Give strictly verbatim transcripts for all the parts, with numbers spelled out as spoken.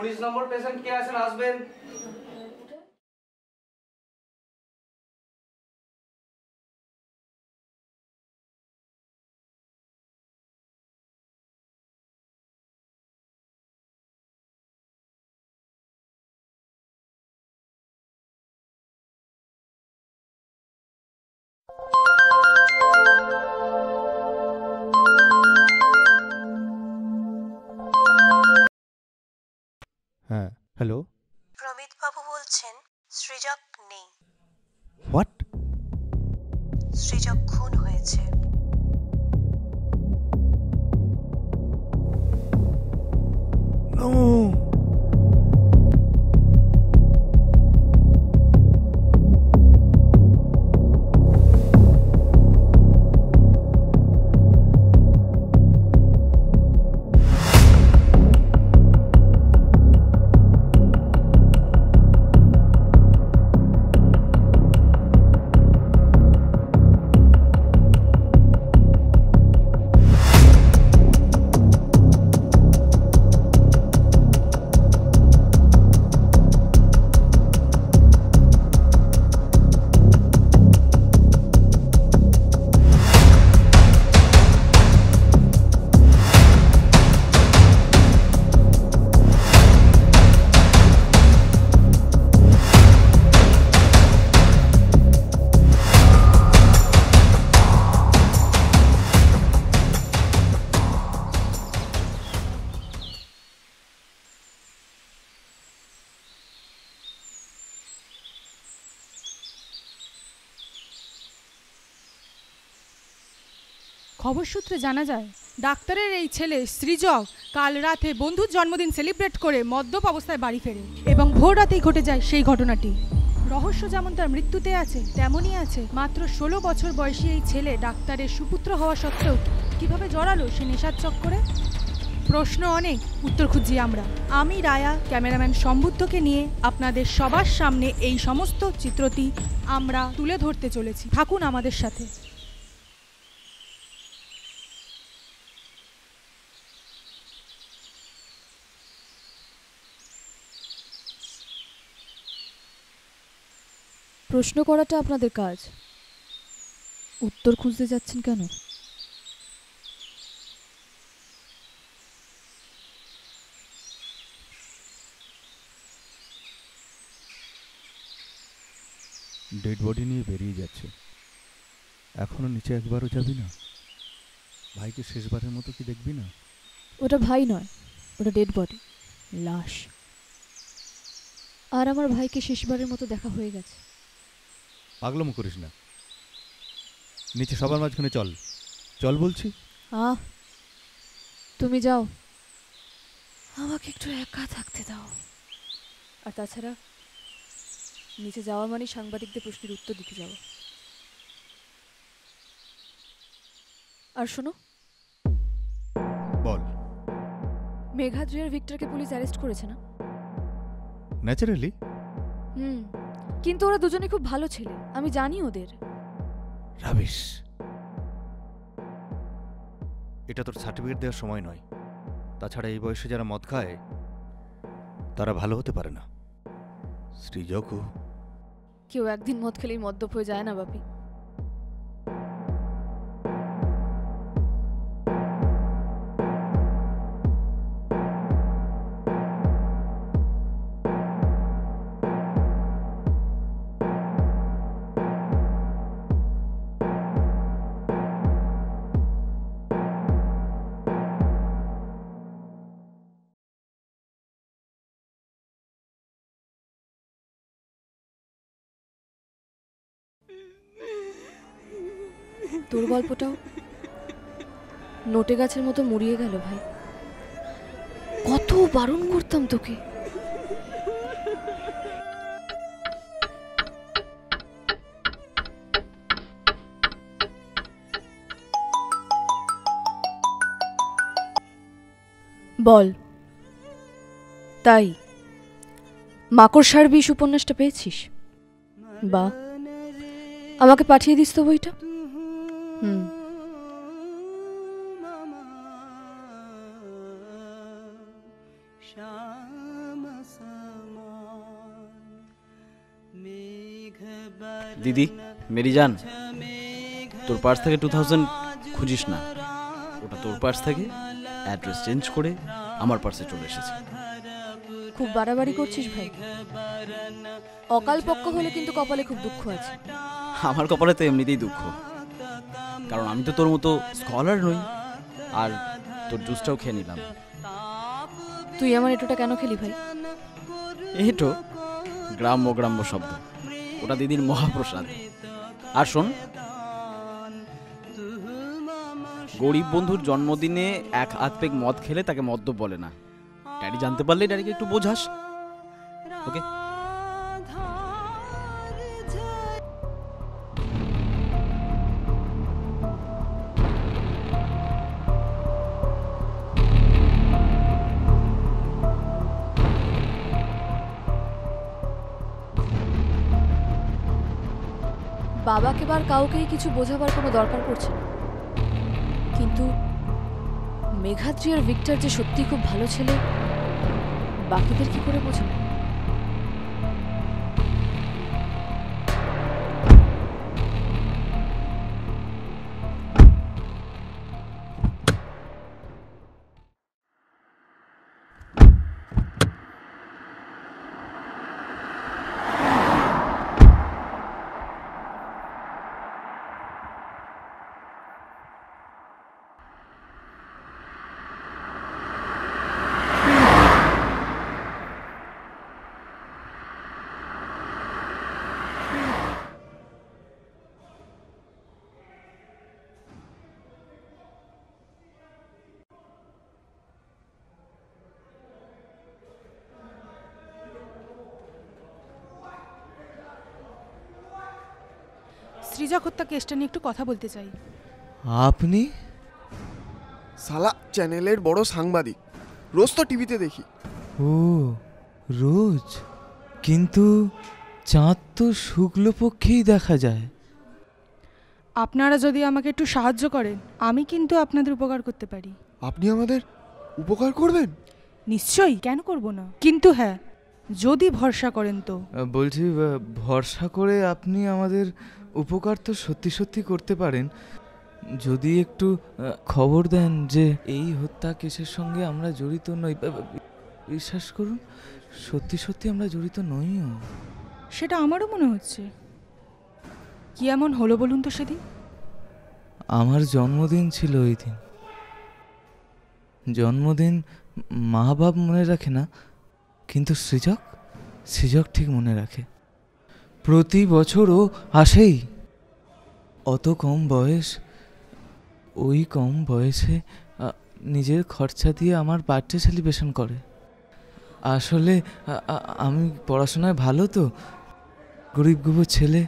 উনিশ নম্বর পেশেন্ট কে আছেন আসবেন। হ্যাঁ, হ্যালো। প্রমিত বাবু বলছেন, সৃজক নেই। হোয়াট? সৃজক খুন হয়েছে। নো। খবর সূত্রে জানা যায় ডাক্তারের এই ছেলে সৃজক কাল রাতে বন্ধুর জন্মদিন সেলিব্রেট করে মদ্যপ অবস্থায় বাড়ি ফেরে এবং ভোর রাতেই ঘটে যায় সেই ঘটনাটি। রহস্য যেমন তার মৃত্যুতে আছে তেমনই আছে মাত্র ষোলো বছর বয়সী এই ছেলে ডাক্তারের সুপুত্র হওয়া সত্ত্বেও কিভাবে জড়ালো সে নেশার চক্করে। প্রশ্ন অনেক, উত্তর খুঁজছি আমরা। আমি রায়া ক্যামেরাম্যান সম্বুদ্ধকে নিয়ে আপনাদের সবার সামনে এই সমস্ত চিত্রটি আমরা তুলে ধরতে চলেছি। থাকুন আমাদের সাথে। প্রশ্ন করাটা আপনাদের কাজ, উত্তর খুঁজতে যাচ্ছেন কেন? ডেড বডি নিয়ে বেরিয়ে যাচ্ছে, এখনো নিচে একবারও যাবি না? ভাইকে শেষবারের মতো কি দেখবি না? ওটা ভাই নয়, ওটা ডেড বডি, লাশ। আর আমার ভাইকে শেষবারের মতো দেখা হয়ে গেছে। পাগলামো করিস না, নিচে সবার মাঝখানে চল, চল বলছি। আহ, তুমি যাও, আমাকে একটু একা থাকতে দাও। আর তাছাড়া নিচে যাওয়া মানে সাংবাদিকদের প্রশ্নের উত্তর দিতে যাওয়া। আর শোনো, বল। মেঘাদ্রি আর ভিক্টরকে পুলিশ অ্যারেস্ট করেছে না? ন্যাচারালি। হুম, কিন্তু ওরা দুজনে খুব ভালো ছেলে, আমি জানি ওদের। রাবিশ, এটা তোর সার্টিফিকেট দেওয়ার সময় নয়। তাছাড়া এই বয়সে যারা মদ খায় তারা ভালো হতে পারে না। সৃজকও কেউ একদিন মদ খেলেই মদ্যপ হয়ে যায় না বাপি। তোর গল্পটাও নোটে গাছের মতো মুড়িয়ে গেল ভাই। কত বারণ করতাম তোকে। বল, তাই মাকড়সার বিষ উপন্যাসটা পেয়েছিস? বা আমাকে পাঠিয়ে দিস তো বইটা। হুম, শাম দিদি মেরি জান, তোর পার্স থেকে টু থাউজেন্ড খুঁজিস না, ওটা তোর পার্স থেকে অ্যাড্রেস চেঞ্জ করে আমার পার্সে চলে এসেছে। খুব বাড়াবাড়ি করছিস ভাই। অকাল পক্ষ হলে কিন্তু কপালে খুব দুঃখ আছে। আমার কপালে তো এমনিতেই দুঃখ, কারণ আমি তো তোর মতো স্কলার নই, আর তোর জুসটাও খেয়ে নিলাম। তুই আমার এটোটা কেন খেলি ভাই? এটো গ্রাম্য গ্রাম্য শব্দ, ওটা দিদির মহাপ্রসাদ। আর শোন, গরিব বন্ধুর জন্মদিনে এক হাত পেক মদ খেলে তাকে মদ্যপ বলে না। ড্যাডি জানতে পারলে ড্যাডিকে একটু বোঝাস, ওকে? বাবাকে বার কাউকেই কিছু বোঝাবার কোনো দরকার পড়ছে না, কিন্তু মেঘাদ্রি আর ভিক্টর যে সত্যি খুব ভালো ছেলে, বাকিদের কি করে বোঝাবো? সৃজক হত্যা কেসটা নিয়ে একটু কথা বলতে চাই। আপনি? সালা চ্যানেলের বড় সাংবাদিক, রোজ তো টিভিতে দেখি। ও রোজ? কিন্তু চাঁদ তো শুক্লপক্ষেই দেখা যায়। আপনারা যদি আমাকে একটু সাহায্য করেন, আমি কিন্তু আপনাদের উপকার করতে পারি। আপনি আমাদের উপকার করবেন? নিশ্চয়ই, কেন করব না? কিন্তু হ্যাঁ, যদি ভরসা করেন তো। বলছি, ভরসা করে আপনি আমাদের উপকার তো সত্যি সত্যি করতে পারেন, যদি একটু খবর দেন যে এই হত্যা কেসের সঙ্গে আমরা জড়িত নই। বিশ্বাস করুন, সত্যি সত্যি আমরা জড়িত নইও। সেটা আমারও মনে হচ্ছে। কি এমন হলো বলুন তো সেদিন? আমার জন্মদিন ছিল ওই দিন। জন্মদিন মা বাপ মনে রাখে না, কিন্তু সৃজক সৃজক ঠিক মনে রাখে। প্রতি বছর ও আসেই। অত কম বয়স, ওই কম বয়সে নিজের খরচা দিয়ে আমার বার্থডে সেলিব্রেশন করে। আসলে আমি পড়াশোনায় ভালো তো, গরিব গরিব ছেলে।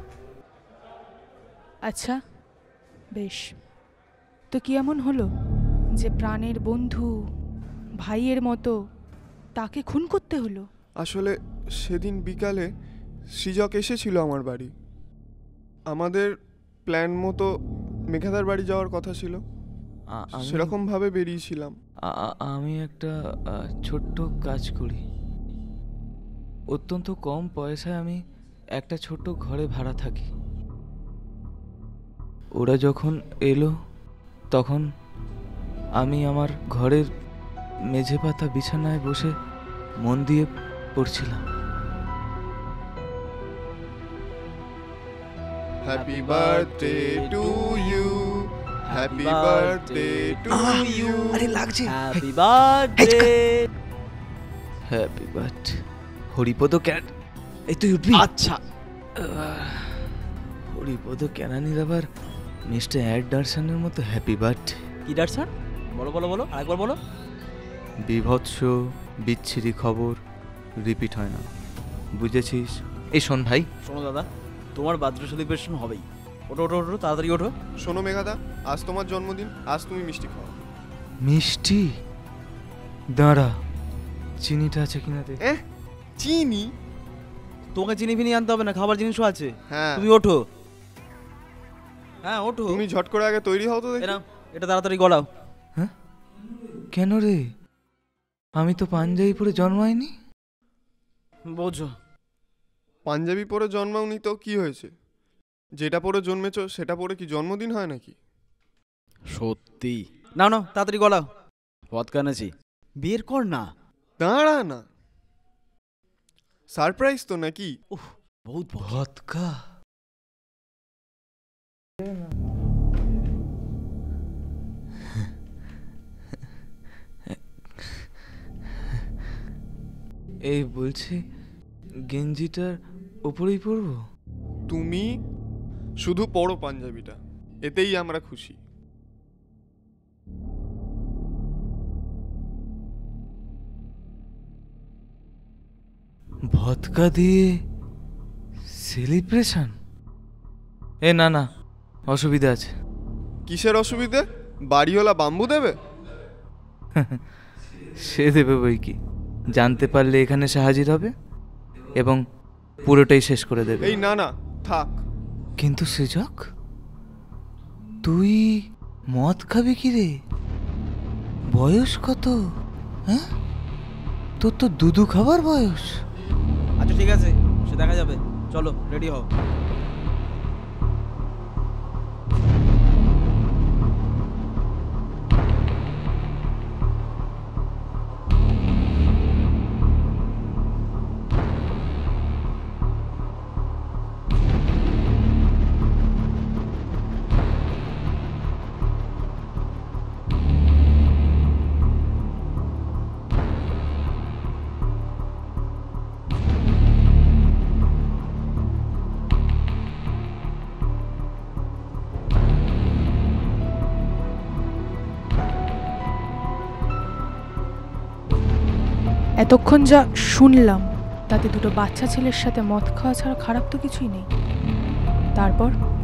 আচ্ছা বেশ, তো কি এমন হলো যে প্রাণের বন্ধু, ভাইয়ের মতো তাকে খুন করতে হলো? আসলে সেদিন বিকালে সৃজক এসেছিল আমার বাড়ি। আমাদের প্ল্যান মতো মেঘাদার বাড়ি যাওয়ার কথা ছিল, সেরকম ভাবে বেরিয়েছিলাম। আমি একটা ছোট্ট কাজ করি, অত্যন্ত কম পয়সায় আমি একটা ছোট্ট ঘরে ভাড়া থাকি। ওরা যখন এলো তখন আমি আমার ঘরের মেঝে পাতা বিছানায় বসে মন দিয়ে পড়ছিলাম। Happy birthday to you, happy birthday to you. আরে লাগছে। Happy birthday. Happy birthday. Haripada ক্যান, এই তুই উঠবি? আচ্ছা। হরিপদ ক্যানানির আবার মিস্টার অ্যাডারসনের মতো হ্যাপি বার্থডে। কি ডারসান? বলো বলো বলো, আরেকবার বলো। বিভৎস বিচ্ছিরি খবর রিপিট হয় না, বুঝেছিস? এই শোন ভাই। শোনো দাদা, তোমার বার্থডে সেলিব্রেশন হবেই। ওঠো ওঠো ওঠো, তাড়াতাড়ি ওঠো। শোনো মেঘাদা, আজ তোমার জন্মদিন, আজ তুমি মিষ্টি খাও। মিষ্টি? দাঁড়া, চিনিটা আছে কিনা দেখ। এ চিনি? তোমাকে চিনি ফিনি আনতে হবে না, খাবার জিনিসও আছে। হ্যাঁ তুমি ওঠো। হ্যাঁ ওঠো। তুমি ঝট করে আগে তৈরি হও তো দেখি। এরা এটা তাড়াতাড়ি গলাও। হ্যাঁ কেন রে? আমি তো পাঞ্জাবি পরে জন্মাইনি। বোঝো। পাঞ্জাবি পরে জন্মাওনি তো কি হয়েছে? যেটা পরে জন্মেছ সেটা পরে কি জন্মদিন হয় নাকি? সত্যি না না, তাড়াতাড়ি গলাও, ভদকা এনেছি, বের কর না। দাঁড়া না, সারপ্রাইজ তো নাকি? উফ, বহুত ভদকা। এই বলছি গেঞ্জিটার ওপরেই পরবো? তুমি শুধু পরো পাঞ্জাবিটা, এতেই আমরা খুশি। ভদকা দিয়ে সেলিব্রেশন? এ না না, অসুবিধা আছে। কিসের অসুবিধে? বাড়িওয়ালা বাম্বু দেবে? সে দেবে বই কি, জানতে পারলে এখানে সে হাজির হবে এবং পুরোটাই শেষ করে দেবে। এই না না, থাক। কিন্তু সৃজক, তুই মদ খাবি কি রে? বয়স কত? হ্যাঁ, তোর তো দুধু খাবার বয়স। আচ্ছা ঠিক আছে, সে দেখা যাবে, চলো রেডি হও। এতক্ষণ যা শুনলাম তাতে দুটো বাচ্চা ছেলের সাথে মদ খাওয়া ছাড়া খারাপ তো কিছুই নেই। তারপর